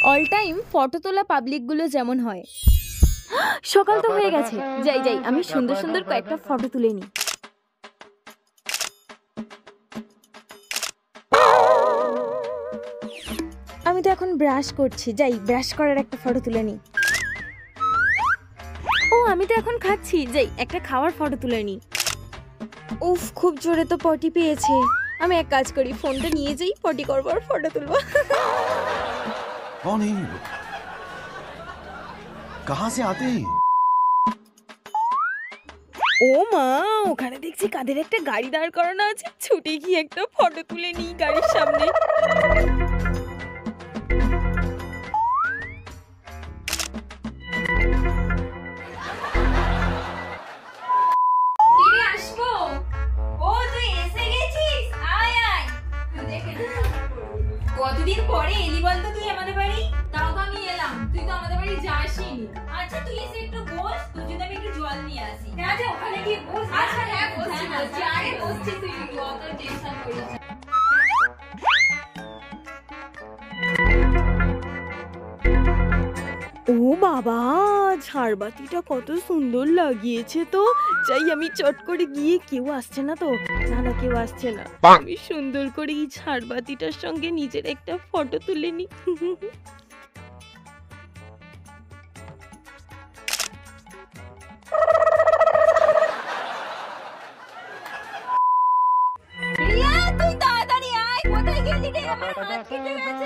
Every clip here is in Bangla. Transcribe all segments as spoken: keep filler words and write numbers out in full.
অল টাইম ফটো তোলা পাবলিকগুলো যেমন হয়। সকাল তো হয়ে গেছে, যাই যাই আমি সুন্দর সুন্দর কয়েকটা ফটো তুলে নিই। আমি তো এখন ব্রাশ করছি, যাই ব্রাশ করার একটা ফটো তুলে নিই। ও আমি তো এখন খাচ্ছি, যাই একটা খাওয়ার ফটো তুলে নিই। উফ খুব জোরে তো পটি পেয়েছে, আমি এক কাজ করি ফোনটা নিয়ে যাই, পটি করবো আর ফটো তুলবো। कौन है ये लोग? कहां से आते हैं? ও মা, ওখানে দেখছি কাদের একটা গাড়ি দাঁড় করানো আছে, ছুটে গিয়ে একটা ফটো তুলে নিই গাড়ির সামনে। আসবো? ও তুই এসে গেছিস, আয় আয়। কতদিন পরে এলি বলতো তুই আমাদের বাড়ি? তাও তো আমি এলাম, তুই তো আমাদের বাড়ি যাসনি। আচ্ছা তুই এসে একটু বস, তোর জন্য আমি একটু জল নিয়ে আসি। হ্যাঁ যে ওখানে গিয়ে বস। আচ্ছা হ্যাঁ বসছি বসছি, আরে বসছি, তুই অত টেনশন করিস না। ও বাবা, ঝাড়বাতিটা কত সুন্দর লাগিয়েছে তো। যাই আমি চট করে গিয়ে, কেউ আসছে না তো? না না কেউ আসছে না, আমি সুন্দর করে এই ঝাড়বাতিটার সঙ্গে নিজের একটা ফটো তুলে নি। রিয়া তুই তাড়াতাড়ি আয়, কোথায় গেলি রে? আমার হাত কেটে গেছে।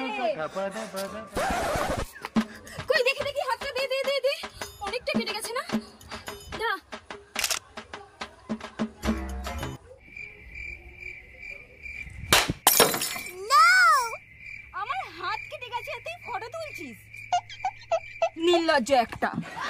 কই দেখি দেখি হাতটা, দে দে দে দে, অনেকটা কেটে গেছে না? দাঁড়া। না আমার হাত কেটে গেছে, তুই ফটো তুলছিস? নির্লজ্জ একটা।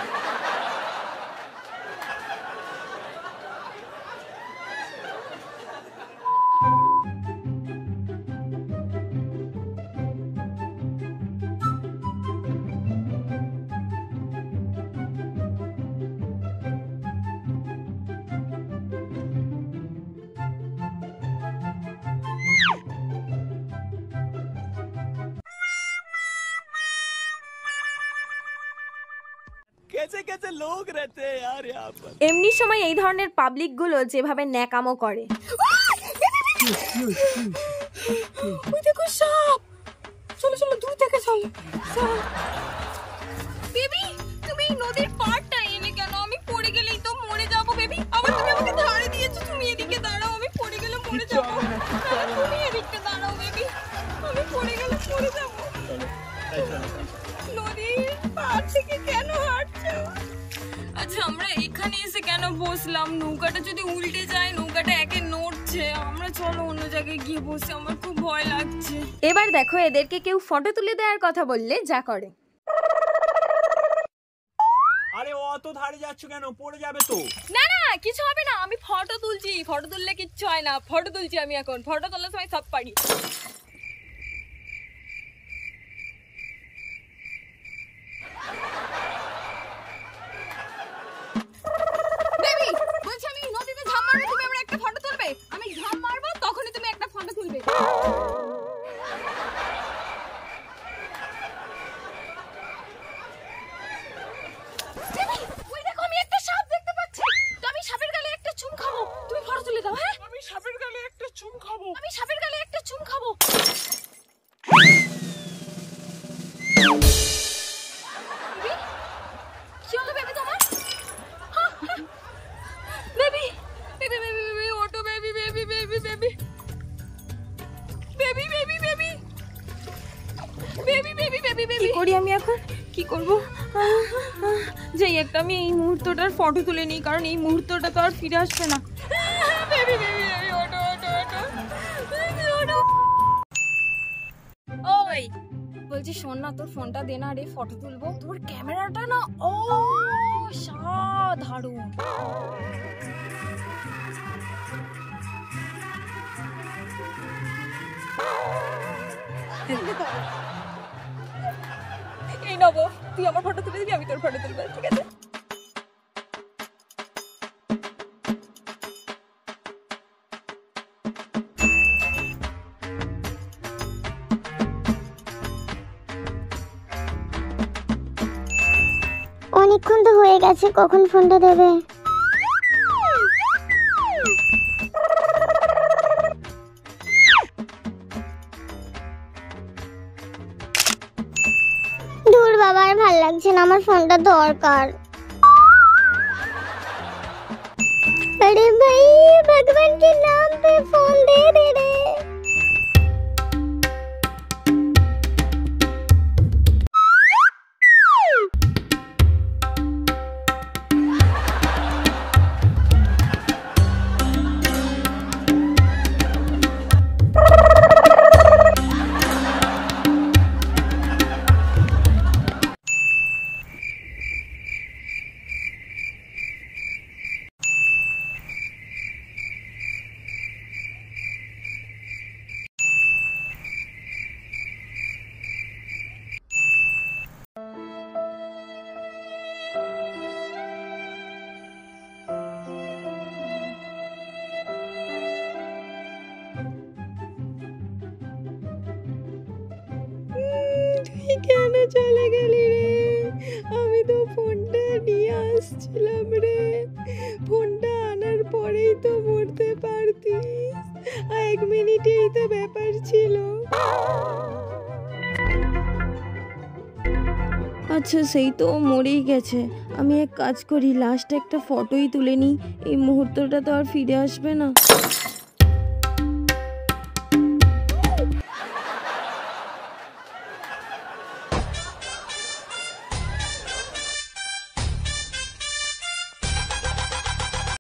कैसे कैसे लोग रहते हैं यार यहाँ पर। এমনি সময় এই ধরনের পাবলিক গুলো যেভাবে ন্যাকামো করে। ওই দেখো সাপ, চলো চলো দূর থেকে চলো। বেবি তুমি এই নদীর পাড়টা এনে কেন? আমি পড়ে গেলেই তো মরে যাবো বেবি। আবার তুমি আমাকে ধারে দিয়েছো, তুমি এদিকে দাঁড়াও, আমি পড়ে গেলে মরে যাবো। তুমি এদিকে দাঁড়াও বেবি, আমি পড়ে গেলে মরে যাবো। নদীর পাড় থেকে কেন হাঁটছো? আচ্ছা আমরা এখানে এসে কেন বসলাম? নৌকাটা যদি উল্টে যায়, নৌকাটা একে নড়ছে, আমরা চলো অন্য জায়গায় গিয়ে বসে, আমার খুব ভয় লাগছে। এবার দেখো এদেরকে কেউ ফটো তুলে দেওয়ার কথা বললে যা করে। আরে ও অত ধারে যাচ্ছ কেন? পড়ে যাবে তো। না না কিছু হবে না, আমি ফটো তুলছি, ফটো তুললে কিচ্ছু হয় না। ফটো তুলছি আমি এখন, ফটো তোলার সময় সব পারি। বেবি বলছি আমি নদীতে ঝাঁপ মারবো, তুমি আমার একটা ফটো তুলবে। আমি ঝাঁপ মারবো তখনই তুমি একটা ফটো তুলবে। ওই দেখো আমি একটা সাপ দেখতে পাচ্ছি, তো আমি সাপের গালে একটা চুম খাবো, তুমি ফটো তুলে দাও। হ্যাঁ আমি সাপের গালে একটা চুম খাবো। আমি সাপের গালে একটা চুম খাবো। কি হলো বেবি তোমার? বেবি বেবি বেবি বেবি ওটো, baby baby baby baby baby baby baby baby baby baby baby. কি করি আমি এখন, কি করব? যাই একটা আমি এই মুহূর্তটার ফটো তুলে নিই, কারণ এই মুহূর্তটা তো আর ফিরে আসবে না। বেবি বেবি বেবি ওটো ওটো ওটো ওটো। ওই বলছি শোন না, তোর ফোনটা দে না রে, ফটো তুলবো। তোর ক্যামেরাটা না ও সাধারণ। এই নব, তুই আমার ফটো তুলে দিবি, আমি তোর ফটো তুলবো, ঠিক আছে? অনেকক্ষণ তো হয়ে গেছে, কখন ফোনটা দেবে? দূর বাবা, আর ভাল লাগছে না, আমার ফোনটা দরকার। अरे भाई भगवान के नाम पे फोन दे दे रे। কেন চলে গেলি রে? আমি তো ফোনটা নিয়ে আসছিলাম রে, ফোনটা আনার পরেই তো মরতে পারতিস, আর এক মিনিটেই তো ব্যাপার ছিল। আচ্ছা সেই তো মরেই গেছে, আমি এক কাজ করি, লাস্ট একটা ফটোই তুলে নিই, এই মুহূর্তটা তো আর ফিরে আসবে না।